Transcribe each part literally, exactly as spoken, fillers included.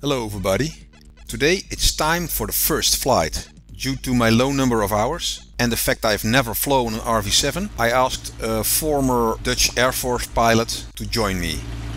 Hello everybody. Today it's time for the first flight. Due to my low number of hours and the fact I've never flown an R V seven, I asked a former Dutch Air Force pilot to join me.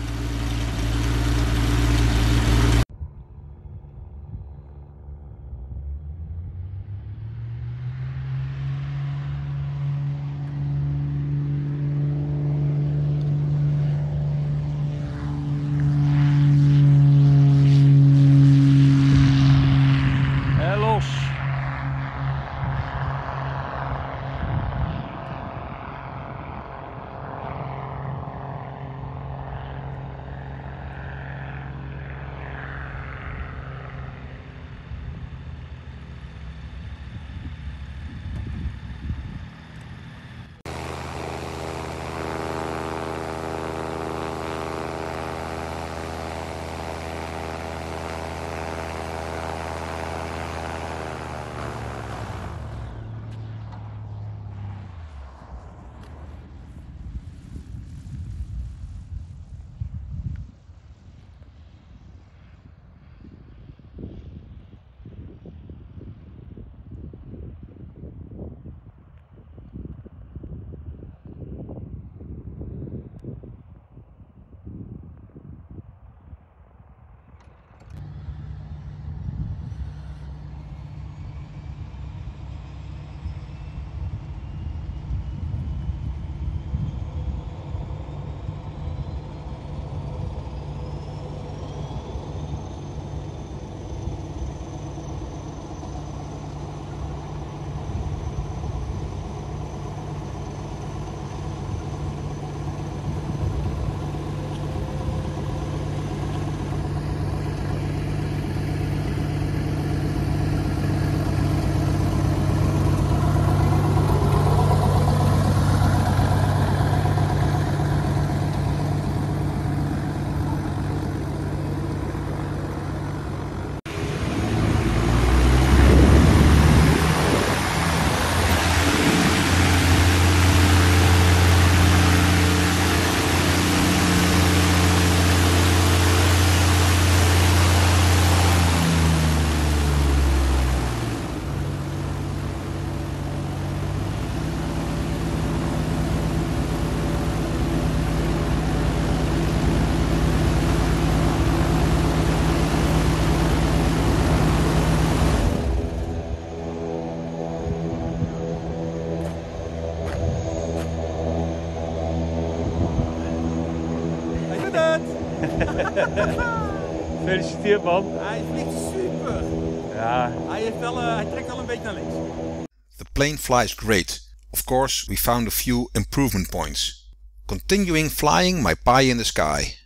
Gefeliciteerd man. Hij vliegt super. Ja. Hij, heeft wel, uh, hij trekt wel een beetje naar links. The plane flies great. Of course, we found a few improvement points. Continuing flying my pie in the sky.